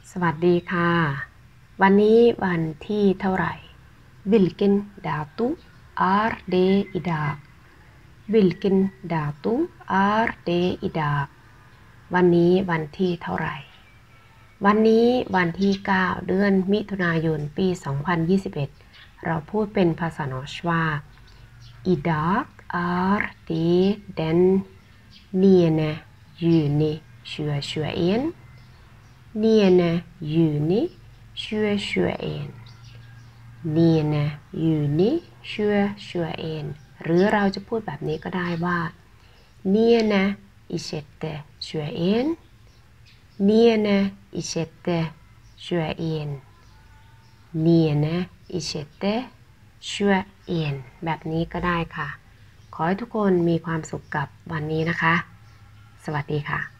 สวัสดีค่ะวันนี้วันที่เท่าไหร่ Vilken datum är det idag Vilken datum är det idag วันนี้วันที่เท่าไหร่วันนี้วันที่9เดือนมิถุนายนปี2021เราพูดเป็นภาษา norsk ว่า idag är det den 9 juni 2021 9 juni 2021 9 juni 2021หรือเราจะพูดแบบนี้ก็ได้ว่า 9 i sjette 21 9 i sjette 21 9 i sjette 21แบบนี้ก็ได้ค่ะขอให้ทุกคนมีความสุขกับวันนี้นะคะสวัสดีค่ะ